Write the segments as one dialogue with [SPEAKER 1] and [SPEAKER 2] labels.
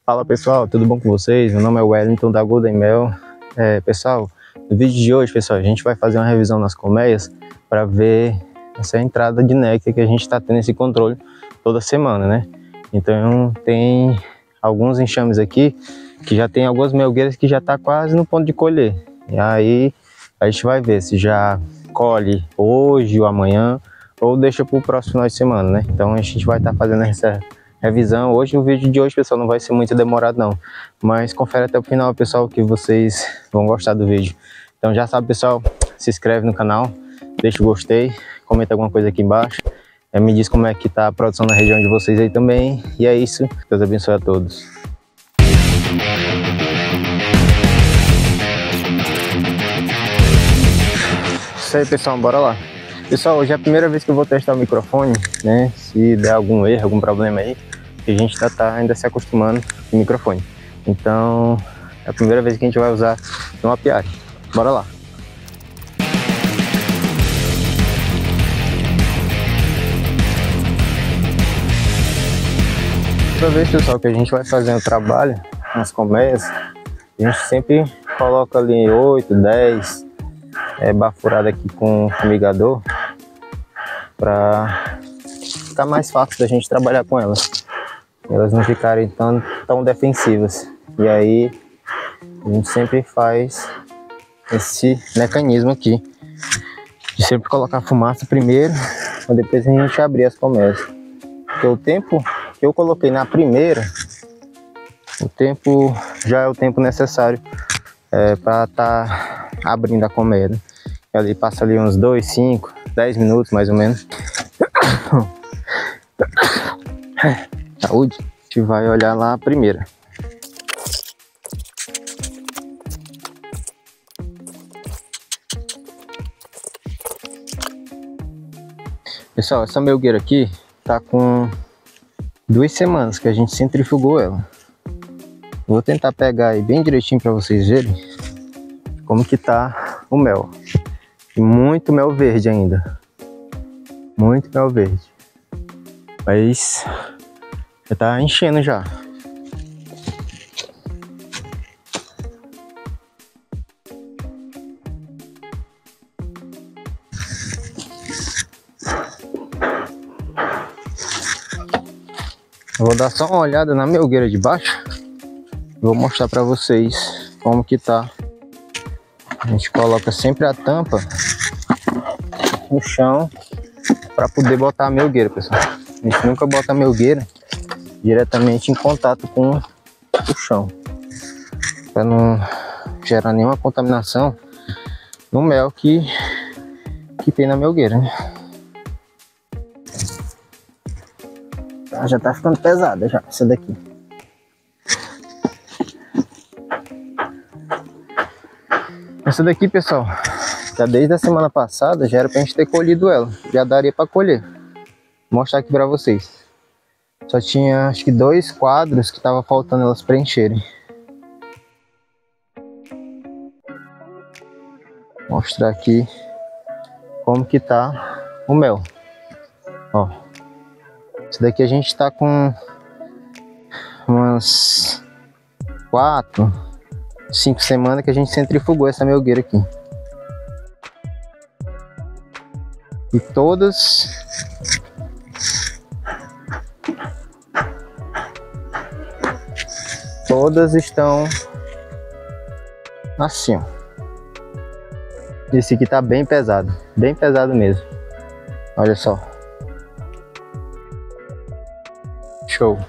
[SPEAKER 1] Fala pessoal, tudo bom com vocês? Meu nome é Wellington da Golden Mel. Pessoal, no vídeo de hoje, pessoal, a gente vai fazer uma revisão nas colmeias para ver essa entrada de néctar que a gente está tendo esse controle toda semana, né? Então tem alguns enxames aqui que já tem algumas melgueiras que já está quase no ponto de colher. E aí a gente vai ver se já colhe hoje ou amanhã ou deixa para o próximo final de semana, né? Então a gente vai estar fazendo essa revisão. Hoje, o vídeo de hoje, pessoal, não vai ser muito demorado não, mas confere até o final, pessoal, que vocês vão gostar do vídeo. Então já sabe, pessoal, se inscreve no canal, deixa o gostei, comenta alguma coisa aqui embaixo, me diz como é que tá a produção na região de vocês aí também. E é isso, Deus abençoe a todos. Isso aí, pessoal, bora lá. Pessoal, hoje é a primeira vez que eu vou testar o microfone, né? Se der algum erro, algum problema aí, a gente tá ainda se acostumando com o microfone. Então, é a primeira vez que a gente vai usar no apiário. Bora lá. Toda vez, pessoal, que a gente vai fazer um trabalho nas colmeias, a gente sempre coloca ali 8, 10 bafurada aqui com fumigador, para ficar mais fácil da gente trabalhar com elas, elas não ficarem tão defensivas. E aí a gente sempre faz esse mecanismo aqui de sempre colocar fumaça primeiro, para depois a gente abrir as colmeias. Porque o tempo que eu coloquei na primeira, o tempo já é o tempo necessário para estar abrindo a colmeia, né? Ali passa ali uns 2, 5, 10 minutos mais ou menos. Saúde. A gente vai olhar lá a primeira. Pessoal, essa melgueira aqui tá com 2 semanas que a gente centrifugou ela. Vou tentar pegar aí bem direitinho para vocês verem como que tá o mel. E muito mel verde ainda. Muito mel verde. Mas já tá enchendo já. Vou dar só uma olhada na melgueira de baixo. Vou mostrar para vocês como que tá. A gente coloca sempre a tampa no chão para poder botar a melgueira, pessoal. A gente nunca bota a melgueira diretamente em contato com o chão, para não gerar nenhuma contaminação no mel que tem na melgueira, né? Já tá ficando pesada já essa daqui. Essa daqui, pessoal, já desde a semana passada já era pra gente ter colhido ela. Já daria pra colher. Vou mostrar aqui pra vocês. Só tinha acho que 2 quadros que tava faltando elas preencherem. Vou mostrar aqui como que tá o mel. Ó. Esse daqui a gente tá com umas 4, 5 semanas que a gente centrifugou essa melgueira aqui. E todas estão assim, ó. Esse aqui tá bem pesado mesmo. Olha só. Show.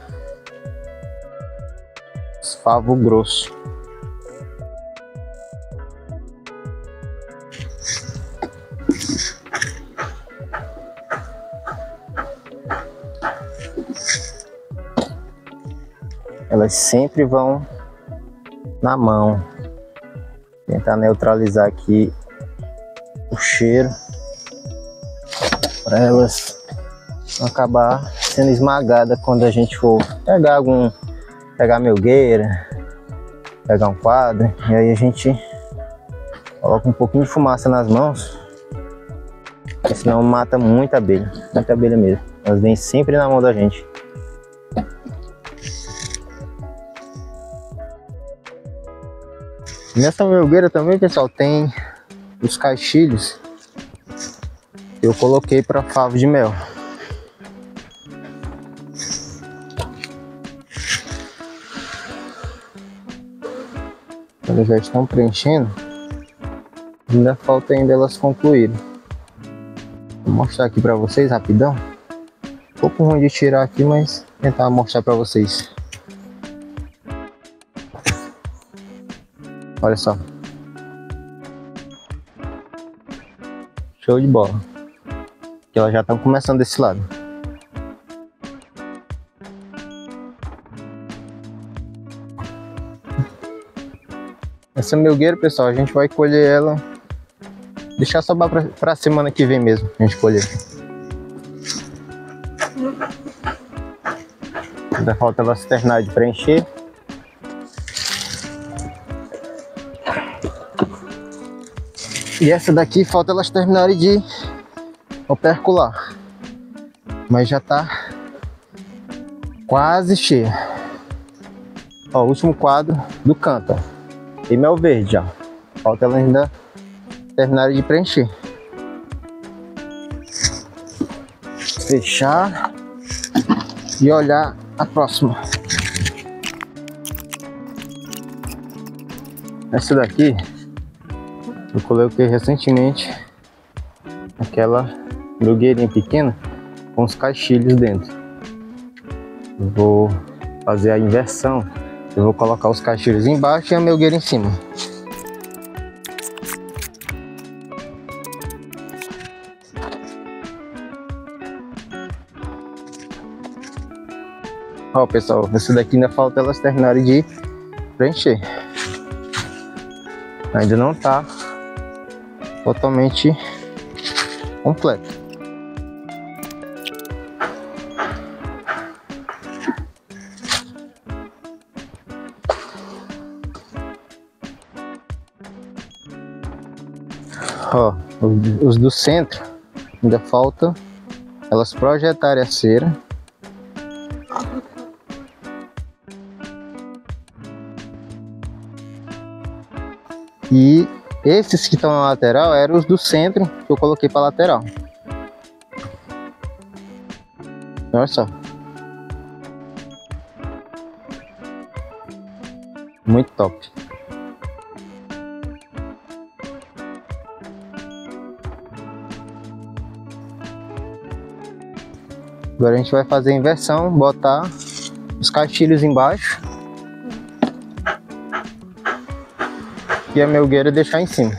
[SPEAKER 1] Favo grosso. Elas sempre vão na mão. Tentar neutralizar aqui o cheiro para elas não acabar sendo esmagada quando a gente for pegar melgueira, pegar um quadro. E aí a gente coloca um pouquinho de fumaça nas mãos, porque senão mata muita abelha mesmo. Elas vêm sempre na mão da gente. Nessa melgueira também, pessoal, tem os caixilhos. Eu coloquei para favo de mel. Elas já estão preenchendo. Ainda falta ainda elas concluírem. Vou mostrar aqui para vocês rapidão. Um pouco ruim de tirar aqui, mas tentar mostrar para vocês. Olha só. Show de bola. Que elas já estão começando desse lado. Essa melgueira, pessoal, a gente vai colher ela. Deixar sobrar para semana que vem mesmo, a gente colher. Ainda falta elas terminar de preencher. E essa daqui falta elas terminarem de opercular. Mas já tá quase cheia. Ó, o último quadro do canto, ó. Tem mel verde já. Falta elas ainda terminarem de preencher. Fechar e olhar a próxima. Essa daqui eu coloquei recentemente aquela melgueirinha pequena com os caixilhos dentro. Eu vou fazer a inversão. Eu vou colocar os caixilhos embaixo e a melgueira em cima. Ó, pessoal, essa daqui ainda falta elas terminarem de preencher. Ainda não tá totalmente completo. Ó, os do centro ainda falta elas projetarem a cera. E esses que estão na lateral eram os do centro que eu coloquei para lateral. Olha só. Muito top. Agora a gente vai fazer a inversão, botar os caixilhos embaixo e a melgueira deixar em cima.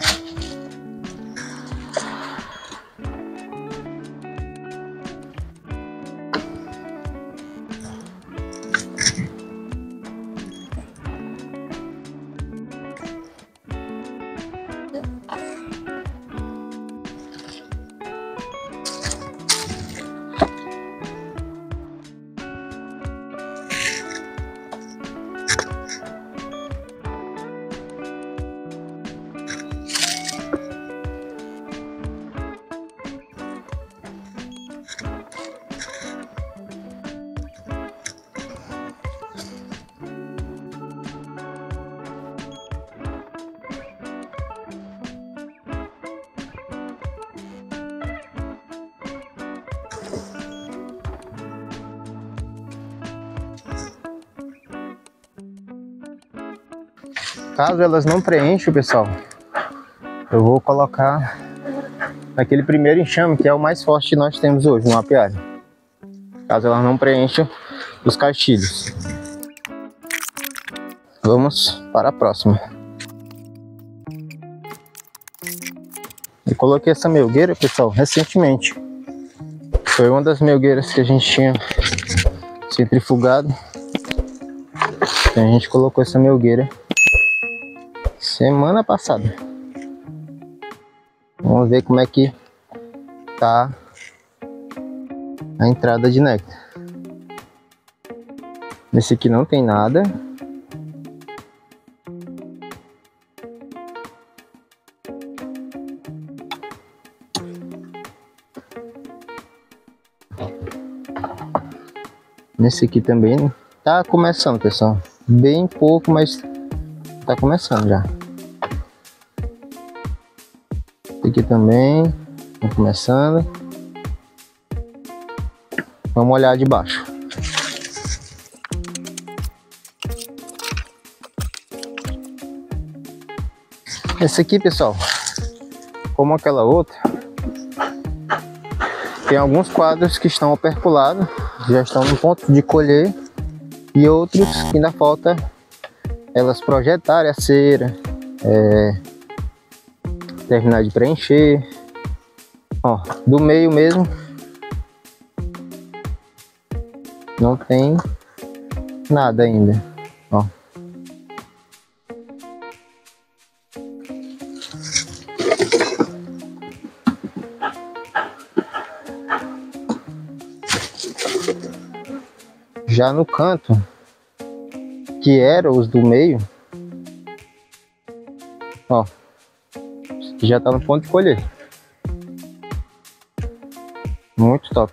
[SPEAKER 1] Caso elas não preencham, pessoal, eu vou colocar naquele primeiro enxame, que é o mais forte que nós temos hoje no apiário. Caso elas não preencham os caixilhos. Vamos para a próxima. Eu coloquei essa melgueira, pessoal, recentemente. Foi uma das melgueiras que a gente tinha centrifugado. Então a gente colocou essa melgueira semana passada. Vamos ver como é que tá a entrada de néctar. Nesse aqui não tem nada. Nesse aqui também tá começando, pessoal. Bem pouco, mas tá começando já. aqui também, vamos começando. Vamos olhar de baixo. Esse aqui, pessoal, como aquela outra, tem alguns quadros que estão operculados, já estão no ponto de colher, e outros que ainda falta elas projetarem a cera, terminar de preencher. Ó, do meio mesmo não tem nada ainda, ó. Já no canto, que era os do meio, ó, já tá no ponto de colher. Muito top.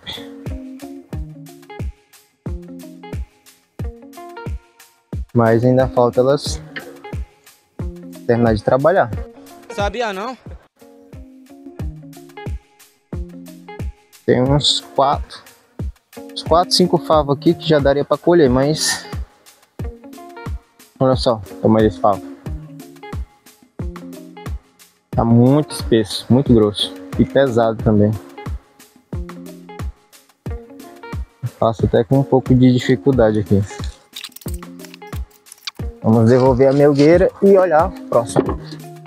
[SPEAKER 1] Mas ainda falta elas terminar de trabalhar.
[SPEAKER 2] Sabia não?
[SPEAKER 1] Tem uns 4, 5 favos aqui que já daria para colher, mas olha só o tamanho desse favo. Tá muito espesso, muito grosso e pesado também. Faço até com um pouco de dificuldade aqui. Vamos devolver a melgueira e olhar o próximo.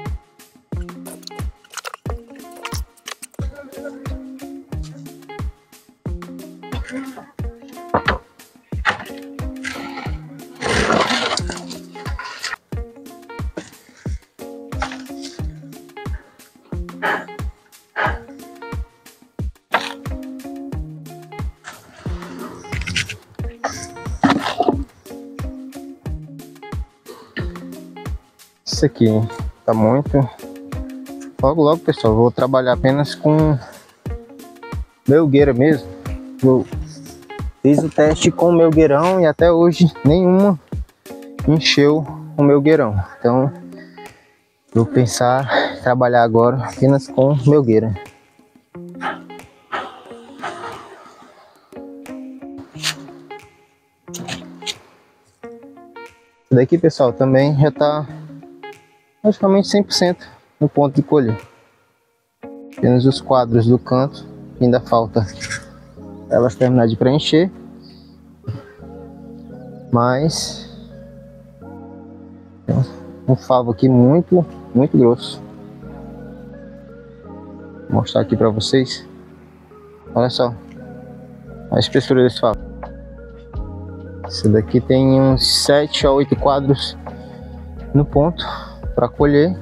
[SPEAKER 1] Isso aqui tá muito. Logo, pessoal, vou trabalhar apenas com melgueira mesmo. Eu fiz o teste com o melgueirão e até hoje nenhuma encheu o melgueirão. Então, vou pensar em trabalhar agora apenas com melgueira. Isso daqui, pessoal, também já tá praticamente 100% no ponto de colher. Apenas os quadros do canto, ainda falta elas terminar de preencher. Mas tem um favo aqui muito grosso. Vou mostrar aqui para vocês. Olha só a espessura desse favo. Esse daqui tem uns 7 a 8 quadros no ponto para colher.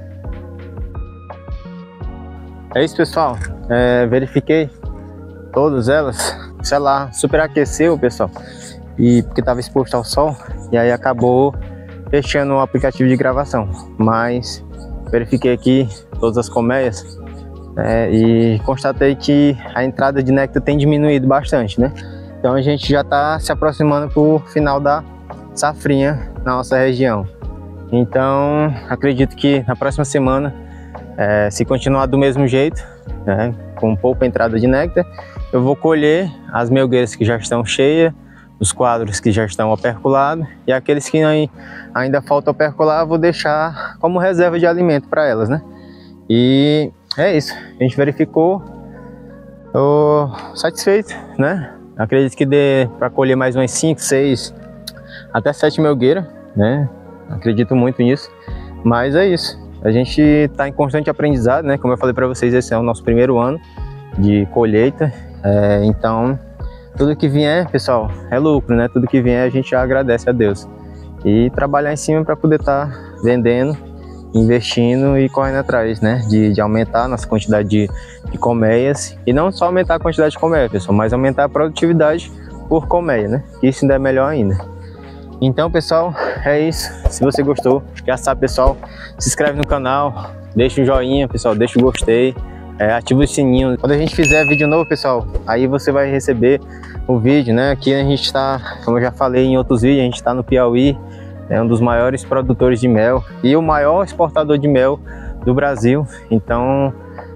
[SPEAKER 1] É isso, pessoal. Verifiquei todas elas, sei lá, superaqueceu, pessoal, e porque estava exposto ao sol, e aí acabou fechando o aplicativo de gravação. Mas verifiquei aqui todas as colmeias, e constatei que a entrada de néctar tem diminuído bastante, né? Então a gente já está se aproximando para o final da safrinha na nossa região. Então, acredito que na próxima semana, se continuar do mesmo jeito, com pouca entrada de néctar, eu vou colher as melgueiras que já estão cheias, os quadros que já estão operculados, e aqueles que ainda faltam opercular, eu vou deixar como reserva de alimento para elas, né? E é isso, a gente verificou, estou satisfeito, né? Acredito que dê para colher mais umas 5, 6, até 7 melgueiras, né? Acredito muito nisso, mas é isso. A gente está em constante aprendizado, né? Como eu falei para vocês, esse é o nosso primeiro ano de colheita, então tudo que vier, pessoal, é lucro, né? Tudo que vier a gente já agradece a Deus e trabalhar em cima para poder estar vendendo, investindo e correndo atrás, né? De aumentar a nossa quantidade de colmeias, e não só aumentar a quantidade de colmeias, pessoal, mas aumentar a produtividade por colmeia, né? Isso ainda é melhor ainda. Então, pessoal, é isso. Se você gostou, já sabe, pessoal, se inscreve no canal, deixa um joinha, pessoal, deixa o gostei, ativa o sininho. Quando a gente fizer vídeo novo, pessoal, aí você vai receber o vídeo, né? Aqui a gente está, como eu já falei em outros vídeos, a gente está no Piauí, é um dos maiores produtores de mel e o maior exportador de mel do Brasil. Então,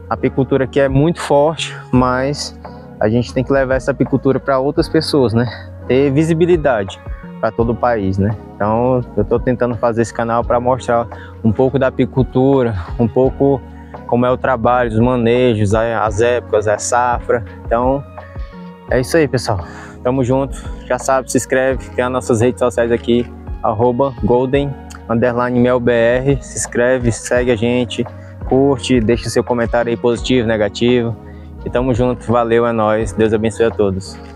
[SPEAKER 1] A apicultura aqui é muito forte, mas a gente tem que levar essa apicultura para outras pessoas, né? Ter visibilidade para todo o país, né? Então eu estou tentando fazer esse canal para mostrar um pouco da apicultura, um pouco como é o trabalho, os manejos, as épocas, a safra. Então é isso aí, pessoal. Tamo junto, já sabe, se inscreve, tem as nossas redes sociais aqui, @golden_melbr, se inscreve, segue a gente, curte, deixa seu comentário aí positivo, negativo. E tamo junto, valeu, é nóis, Deus abençoe a todos.